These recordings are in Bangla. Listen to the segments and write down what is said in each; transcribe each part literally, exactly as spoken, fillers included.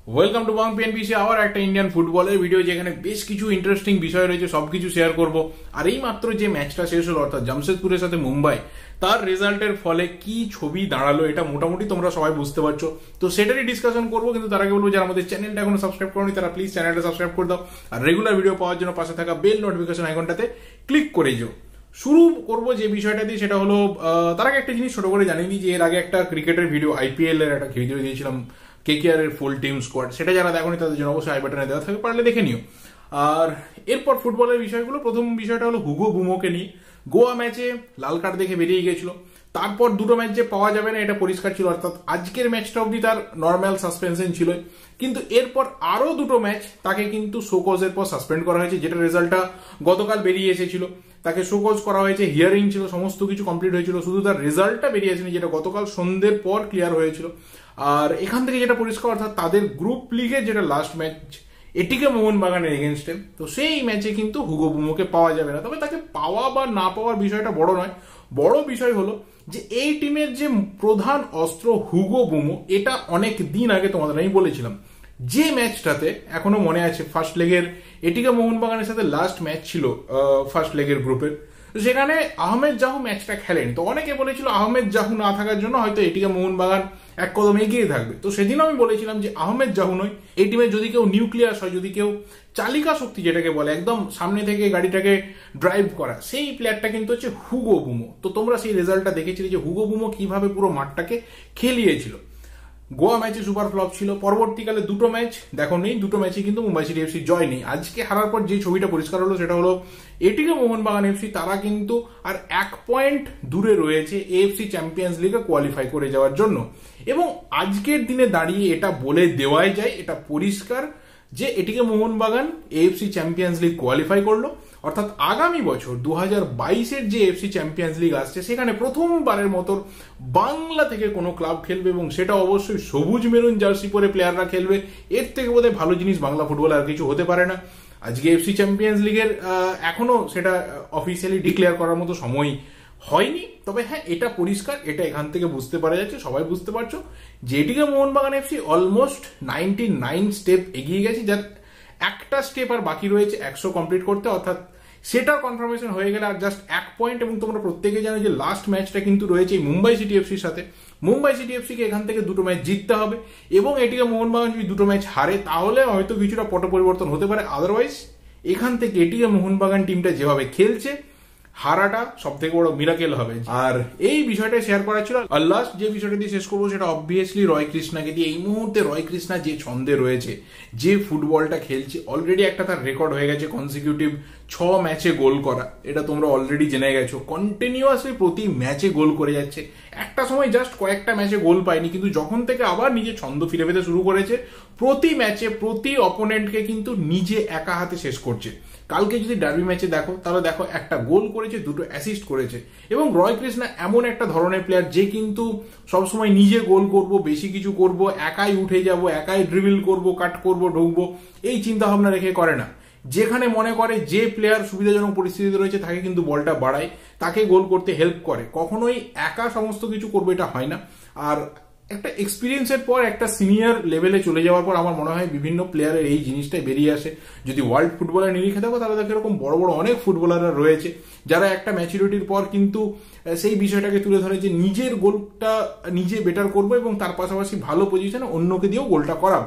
ওয়েলকাম টু বাং পিএনপিসি আবার একটা ইন্ডিয়ান ফুটবলের ভিডিও, যেখানে বেশ কিছু ইন্টারেস্টিং বিষয় রয়েছে, সবকিছু শেয়ার করব। আর এই মাত্র যে ম্যাচটা শেষ হলো, অর্থাৎ জামশেদপুরের সাথে মুম্বাই, তার রেজাল্টের ফলে কি ছবি দাঁড়ালো এটা মোটামুটি তোমরা সবাই বুঝতে পারছো। তো সেটারই ডিসকাশন করবো, কিন্তু তার আগে বলবো যারা আমাদের চ্যানেলটা এখনো সাবস্ক্রাইব করোনি তারা প্লিজ চ্যানেলটা সাবস্ক্রাইব করে দাও, আর রেগুলার ভিডিও পাওয়ার জন্য পাশে থাকা বেল নোটিফিকেশন আইকনটাতে ক্লিক করে যাও। শুরু করবো যে বিষয়টা দিয়ে, সেটা হলো তার আগে একটা জিনিস ছোট করে জানিয়ে দিই যে এর আগে একটা ক্রিকেটের ভিডিও আইপিএল এর একটা ভিডিও দিয়েছিলাম কেকেআর এর ফুল টিম স্কোয়াড, সেটা যারা দেখোনি তাদের জন্য অবশ্যই আই বাটনে দেওয়া থাকে, পারলে দেখে নিও। আর এরপর ফুটবলের বিষয়গুলো, প্রথম বিষয়টা হলো হুগো বুমোকে নিয়ে। গোয়া ম্যাচে লাল কার্ড দেখে বেরিয়ে গেছিল, তারপর দুটো ম্যাচ যে পাওয়া যাবে না এটা পরিষ্কার ছিল, অর্থাৎ আজকের ম্যাচটা অবধি তার নর্মাল সাসপেনশন ছিল, কিন্তু এরপর আরো দুটো ম্যাচ তাকে কিন্তু শোকজের পর সাসপেন্ড করা হয়েছে, যেটা রেজাল্টটা গতকাল বেরিয়ে এসেছিল। তাকে শোকজ করা হয়েছে, হিয়ারিং ছিল, সমস্ত কিছু কমপ্লিট হয়েছিল, শুধু তার রেজাল্টটা বেরিয়ে আসেনি, যেটা গতকাল সন্ধ্যের পর ক্লিয়ার হয়েছিল। আর এখান থেকে যেটা পরিষ্কার, অর্থাৎ তাদের গ্রুপ লিগের যেটা লাস্ট ম্যাচ এটিকে মোহন বাগানের এগেনস্টে, তো সেই ম্যাচে কিন্তু হুগো বুমোকে পাওয়া যাবে না। তবে তাকে পাওয়া বা না পাওয়ার বিষয়টা বড় নয়, বড় বিষয় হলো যে এই টিমের যে প্রধান অস্ত্র হুগো বুমো, এটা অনেক দিন আগে তোমাদের আমি বলেছিলাম। যে ম্যাচটাতে এখনো মনে আছে, ফার্স্ট লেগের এটিকে মোহন বাগানের সাথে লাস্ট ম্যাচ ছিল ফার্স্ট লেগের গ্রুপের, সেখানে আহমেদ জাহু ম্যাচটা খেলেনি। তো অনেকে বলেছিল আহমেদ জাহু না থাকার জন্য হয়তো এটিকে মোহন বাগান এক কদম এগিয়ে থাকবে। তো সেদিন আমি বলেছিলাম যে আহমেদ জাহু নয়, এই টিমে যদি কেউ নিউক্লিয়াস হয়, যদি কেউ চালিকা শক্তি যেটাকে বলে, একদম সামনে থেকে গাড়িটাকে ড্রাইভ করা, সেই প্লেয়ারটা কিন্তু হচ্ছে হুগো বুমো। তো তোমরা সেই রেজাল্টটা দেখেছিলে যে হুগো বুমো কিভাবে পুরো মাঠটাকে খেলিয়েছিল। গোয়া ম্যাচে সুপার ফ্লপ ছিল, পরবর্তীকালে দুটো ম্যাচ দেখো নেই, দুটো ম্যাচে কিন্তু মুম্বাই সিটি এফসি জয় নেই। আজকে হারার পর যে ছবিটা পরিষ্কার হলো সেটা হলো এটিকে মোহনবাগান এফসি, তারা কিন্তু আর এক পয়েন্ট দূরে রয়েছে এএফসি চ্যাম্পিয়ন্স লিগে কোয়ালিফাই করে যাওয়ার জন্য। এবং আজকের দিনে দাঁড়িয়ে এটা বলে দেওয়াই যায়, এটা পরিষ্কার যে ATK Mohun Bagan AFC champions league qualify করলো, অর্থাৎ আগামী বছর দু হাজার বাইশের যে এফসি চ্যাম্পিয়ন্স লিগ আসছে, সেখানে প্রথমবারের মতো বাংলা থেকে কোনো ক্লাব খেলবে, এবং সেটা অবশ্যই সবুজ মেরুন জার্সি পরে প্লেয়াররা খেলবে। এর থেকে বোধহয় ভালো জিনিস বাংলা ফুটবল আর কিছু হতে পারে না। আজকে এফসি চ্যাম্পিয়ন্স লিগের এখনো সেটা অফিসিয়ালি ডিক্লেয়ার করার মতো সময় হয়নি, তবে হ্যাঁ এটা পরিষ্কার, এটা এখান থেকে বুঝতে পারা যাচ্ছে, সবাই বুঝতে পারছো যে ATK Mohun Bagan FC almost ninety nine step এগিয়ে গেছে, যার একটা স্টেপ আর বাকি রয়েছে একশো কমপ্লিট করতে, অর্থাৎ সেটার কনফার্মেশন হয়ে গেলে আর জাস্ট এক পয়েন্ট। এবং তোমরা প্রত্যেকে জানো যে লাস্ট ম্যাচটা কিন্তু রয়েছে মুম্বাই সিটি এফসির সাথে। মুম্বাই সিটি এফসিকে এখান থেকে দুটো ম্যাচ জিততে হবে, এবং এটিকে মোহনবাগান যদি দুটো ম্যাচ হারে তাহলে হয়তো কিছুটা পট পরিবর্তন হতে পারে। আদারওয়াইজ এখান থেকে এটিকে মোহনবাগান টিমটা যেভাবে খেলছে, হারাটা সব থেকে বড় মিরাকেল হবে। আর এই বিষয়টা শেয়ার করা ছিল। আর লাস্ট যে বিষয়টা দিয়ে শেষ করবো সেটা অবভিয়াসলি রয় কৃষ্ণাকে দিয়ে। এই মুহূর্তে রয় কৃষ্ণা যে ছন্দে রয়েছে, যে ফুটবলটা খেলছে, অলরেডি একটা তার রেকর্ড হয়ে গেছে কনসিকিউটিভ ছ ম্যাচে গোল করা, এটা তোমরা অলরেডি জেনে গেছো। কন্টিনিউয়াসলি প্রতি ম্যাচে গোল করে যাচ্ছে। একটা সময় জাস্ট কয়েকটা ম্যাচে গোল পায়নি, কিন্তু যখন থেকে আবার নিজের ছন্দ ফিরে পেতে শুরু করেছে, প্রতি ম্যাচে প্রতি অপোনেন্টকে কিন্তু নিজে একা হাতে শেষ করছে। কালকে যদি ডার্বি ম্যাচে দেখো, তাহলে দেখো একটা গোল করেছে, দুটো অ্যাসিস্ট করেছে। এবং রয় কৃষ্ণা এমন একটা ধরনের প্লেয়ার যে কিন্তু সবসময় নিজে গোল করব, বেশি কিছু করব, একাই উঠে যাব, একাই ড্রিবল করব, কাট করব, ঢুকবো, এই চিন্তা ভাবনা রেখে করে না। যেখানে মনে করে যে প্লেয়ার সুবিধাজনক পরিস্থিতিতে রয়েছে তাকে কিন্তু বলটা বাড়ায়, তাকে গোল করতে হেল্প করে। কখনোই একা সমস্ত কিছু করবে এটা হয় না। আর একটা এক্সপিরিয়েন্সের পর, একটা সিনিয়র লেভেলে চলে যাওয়ার পর আমার মনে হয় বিভিন্ন প্লেয়ারের এই জিনিসটাই বেরিয়ে আসে। যদি ওয়ার্ল্ড ফুটবলের নিরিখে দেখো, তাহলে দেখো এরকম বড় বড় অনেক ফুটবলাররা রয়েছে যারা একটা ম্যাচুরিটির পর কিন্তু সেই বিষয়টাকে তুলে ধরে যে নিজের গোলটা নিজে বেটার করবো, এবং তার পাশাপাশি ভালো পজিশনে অন্যকে দিয়েও গোলটা করাবো।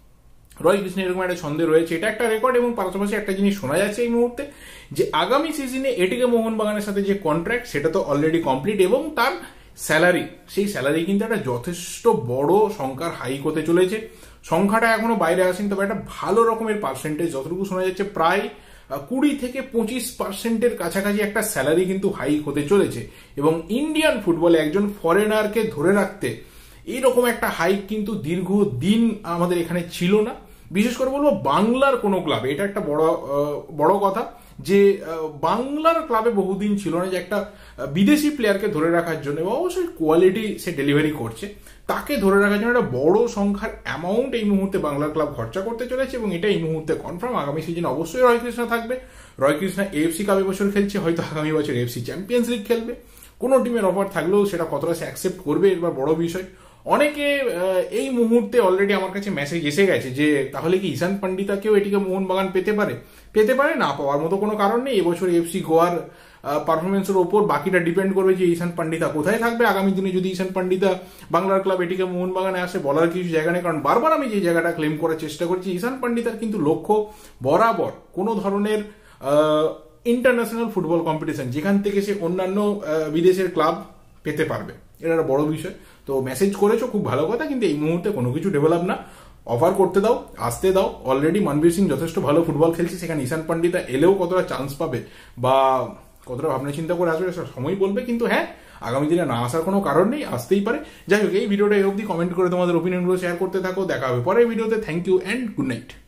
রয় কৃষ্ণ এরকম একটা ছন্দে রয়েছে, এটা একটা রেকর্ড। এবং পাশাপাশি একটা জিনিস শোনা যাচ্ছে এই মুহূর্তে যে আগামী সিজনে এটিকে মোহনবাগানের সাথে যে কন্ট্রাক্ট, সেটা তো অলরেডি কমপ্লিট, এবং তার স্যালারি, সেই স্যালারি কিন্তু একটা যথেষ্ট বড় সংখ্যার হাইক হতে চলেছে। সংখ্যাটা এখনো বাইরে আসেনি, তবে একটা ভালো রকমের পার্সেন্টেজ, যতটুকু শোনা যাচ্ছে প্রায় কুড়ি থেকে পঁচিশ পার্সেন্টের কাছাকাছি একটা স্যালারি কিন্তু হাইক হতে চলেছে। এবং ইন্ডিয়ান ফুটবলে একজন ফরেনারকে ধরে রাখতে এইরকম একটা হাইক কিন্তু দীর্ঘদিন আমাদের এখানে ছিল না, বিশেষ করে বলবো বাংলার কোনো ক্লাবে। এটা একটা বড় বড় কথা যে বাংলার ক্লাবে বহুদিন ছিল না যে একটা বিদেশি প্লেয়ারকে ধরে রাখার জন্য, এবং অবশ্যই কোয়ালিটি সে ডেলিভারি করছে, তাকে ধরে রাখার জন্য একটা বড় সংখ্যার অ্যামাউন্ট এই মুহূর্তে বাংলার ক্লাব খরচা করতে চলেছে। এবং এটা এই মুহূর্তে কনফার্ম, আগামী সিজনে অবশ্যই রয় কৃষ্ণা থাকবে। রয় কৃষ্ণা এএফসি কাপ এবছর খেলছে, হয়তো আগামী বছর এএফসি চ্যাম্পিয়ন্স লিগ খেলবে। কোনো টিমের অফার থাকলেও সেটা কতটা সে অ্যাকসেপ্ট করবে এবার বড় বিষয়। অনেকে এই মুহূর্তে অলরেডি আমার কাছে মেসেজ এসে গেছে যে তাহলে কি ঈশান পান্ডিতাকেও এটিকে মোহনবাগান পেতে পারে পেতে পারে না পাওয়ার মতো কোনো কারণ নেই। এবছর এফসি গোয়ার পারফরমেন্সের ওপর বাকিটা ডিপেন্ড করবে যে ঈশান পান্ডিতা কোথায় থাকবে আগামী দিনে। যদি ঈশান পান্ডিতা বাংলার ক্লাব এটিকে মোহনবাগানে আসে বলার কিছু জায়গা নেই, কারণ বারবার আমি যে জায়গাটা ক্লেম করার চেষ্টা করছি ঈশান পান্ডিতার কিন্তু লক্ষ্য বরাবর কোনো ধরনের ইন্টারন্যাশনাল ফুটবল কম্পিটিশন যেখান থেকে সে অন্যান্য বিদেশের ক্লাব পেতে পারবে, এটা একটা বড় বিষয়। তো মেসেজ করেছো, খুব ভালো কথা, কিন্তু এই মুহূর্তে কোনো কিছু ডেভেলপ না, অফার করতে দাও, আসতে দাও। অলরেডি মনবীর সিং যথেষ্ট ভালো ফুটবল খেলছে, সেখানে ঈশান পান্ডিতা এলেও কতটা চান্স পাবে বা কতটা ভাবনা চিন্তা করে আসবে সময় বলবে, কিন্তু হ্যাঁ আগামী দিনে না আসার কোনো কারণ নেই, আসতেই পারে। যাই হোক, এই ভিডিওটা এই অবধি, কমেন্ট করে তোমাদের ওপিনিয়নগুলো শেয়ার করতে থাকো, দেখা হবে পরের ভিডিওতে। Thank you and good night.